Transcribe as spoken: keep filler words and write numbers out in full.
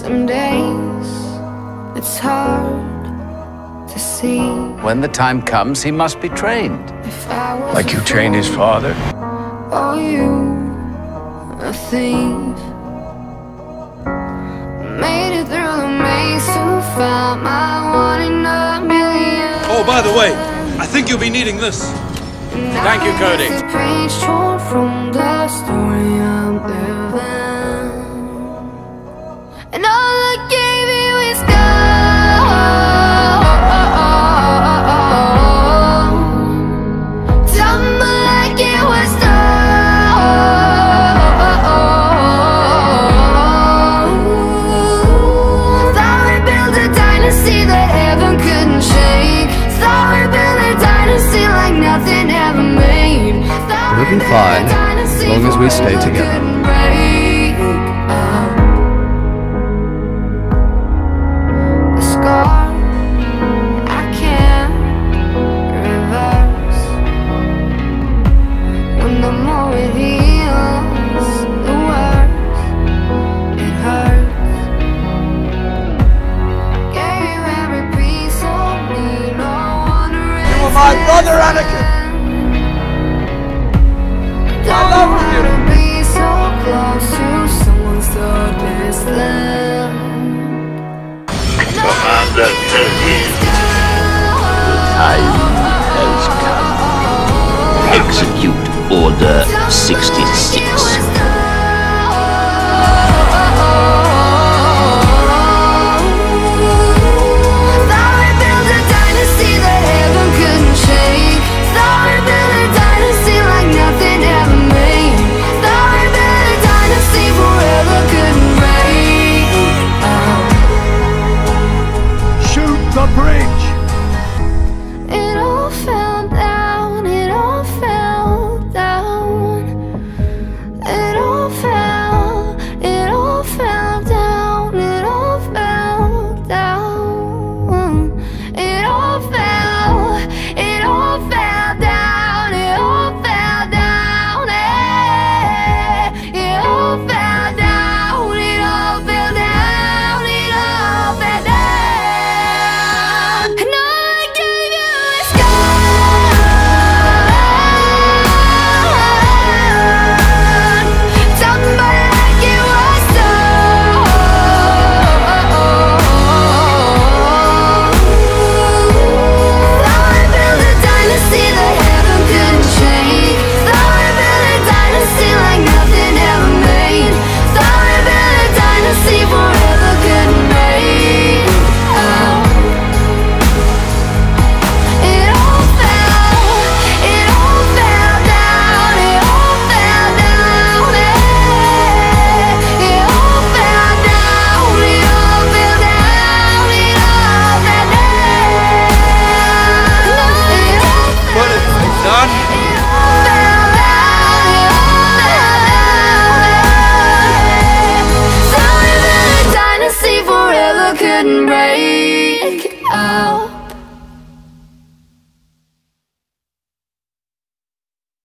Some days it's hard to see. When the time comes, he must be trained. Like you trained his father? Oh, you, a thief. Made it through the maze to find my one in a million. Oh, by the way, I think you'll be needing this. Thank you, Cody. From the story I'm living, and all I gave you is gold. Tell me like it was done. Thought we built a dynasty that heaven couldn't shake. Thought we built a dynasty like nothing ever made. We'll be fine, as long as we stay together. The scar I can't reverse. When the more it heals, the worse it hurts. Gave every piece of me, no one to You were my brother, Anakin! I love you to be so close to someone so distant. Commander Kenobi, the time has come. Execute Order sixty-six.